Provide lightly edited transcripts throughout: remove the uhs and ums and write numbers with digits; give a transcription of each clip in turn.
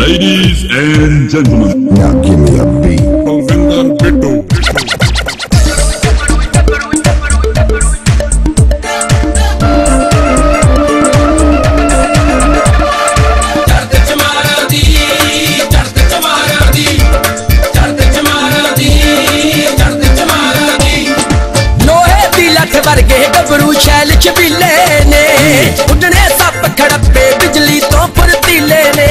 Ladies and gentlemen, now give me a beat. Alvinder Bittu. वर्गे गबरू शैल छबीले ने उड़ने सप खड़प्पे बिजली तो फुर्तीले ने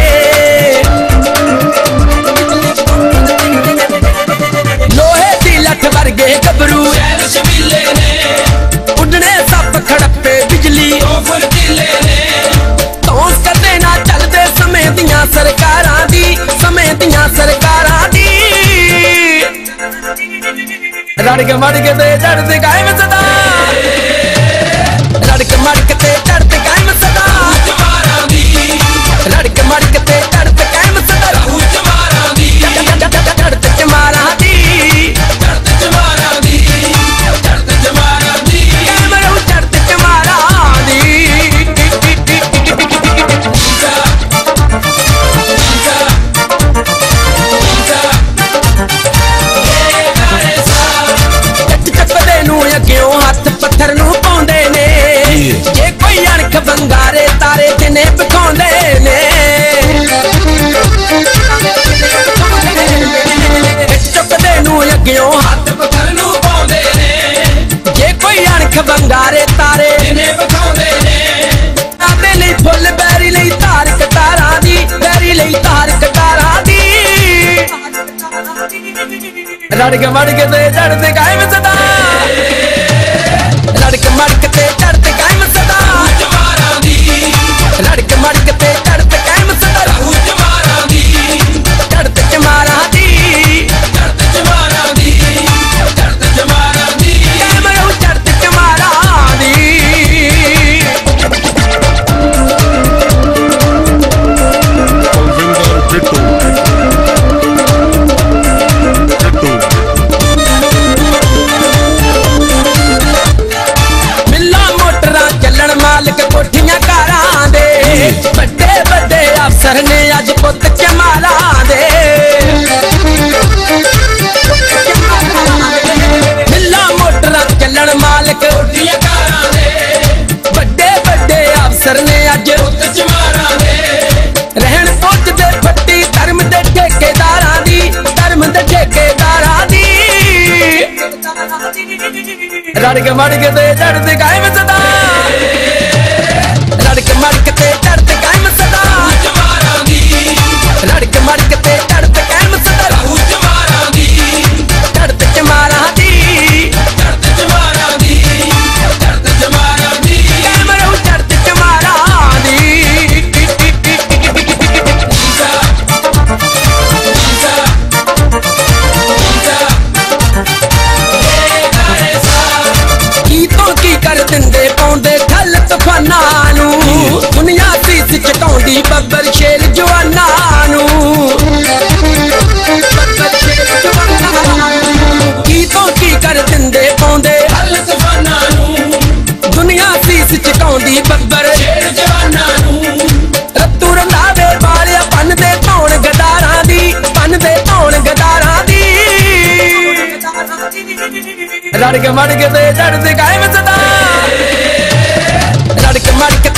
लोहे दी लठ वर्गे गबरू शैल छबीले ने उड़ने सप खड़प्पे बिजली तो फुर्तीले ने तोस कदे ना चलदे समय दियां सरकारां दी समय दियां सरकारां दी रड़क मड़क ते चढ़ते कायम सदा रड़क मड़क ते चढ़ते कायम सदा रड़क मड़क ते चढ़ते कायम सदा चढ़ते चमारा दी कायम रहूं चढ़ते चमारा दी क्यों हाथ पत्थर नू पाउंदे ने जे कोई अणख बंगारे तारे दिने बिखाउंदे ने चुकदे नू अग्गियों हाथ पत्थर नू पाउंदे ने जे कोई अणख बंगारे तारे दिने बिखाउंदे ने आदे लई फुੱਲ बैरी लई तार कटारां दी बैरी लई तार कटारां दी रड़क मड़क ते चढ़ते कायम सदा रड़क मड़क ते चढ़ते कायम सदा रड़क मड़क ते चढ़ते कायम सदा चढ़ते चमारा दी कायम रहूं चढ़ते चमारा दी Alvinder Bittu. मालिक कोठियां कारां दे बड़े बड़े अफसर ने अज पुत चमारा दे मिला मोटरा चलन मालिक कोठियां कारां दे बड़े बड़े अफसर ने अज पुत चमारा दे रहन पुत दे फट्टी धर्म दे ठेकेदारां दी धर्म दे ठेकेदारां दी रड़क मड़क ते चढ़ते कायम सदा रड़क मड़क ते चढ़ते कायम सदा रड़क मड़क ते चढ़ते कायम सदा चढ़ते चमारा दी कायम रहूं चढ़ते चमारा दी की कर दिंदे पाउंदे खल तूफानां नू दुनिया सीस चकाउंदी बब्बर शेर जवानां नू की कर दिंदे पाउंदे खल तूफानां नू दुनिया सीस चकाउंदी बब्बर शेर जवानां नू रत्तू रंधावे वालिया बनदे धौण गदारां दी बनदे धौण गदारां दी रड़क मड़क ते चढ़ते कायम सदा रड़क मड़क